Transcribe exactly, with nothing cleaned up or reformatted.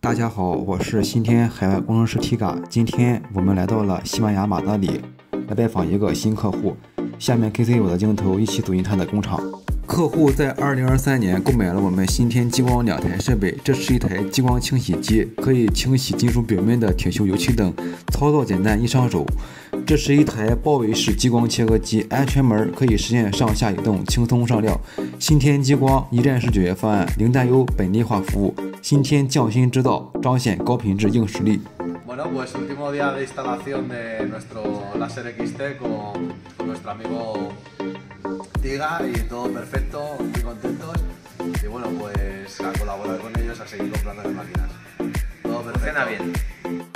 大家好，我是新天海外工程师 T 嘎。今天我们来到了西班牙马德里，来拜访一个新客户。下面 K C 我的镜头，一起走进他的工厂。客户在二零二三年购买了我们新天激光两台设备，这是一台激光清洗机，可以清洗金属表面的铁锈油漆等，操作简单，易上手。这是一台豹尾式激光切割机，安全门可以实现上下移动，轻松上料。新天激光一站式解决方案，零担忧，本地化服务。新天匠心制造，彰显高品质硬实力。 Bueno, pues último día de instalación de nuestro láser X T con, con nuestro amigo Tiga y todo perfecto, muy contentos. Y bueno, pues a colaborar con ellos, a seguir comprando las máquinas. Todo perfecto. Funciona bien.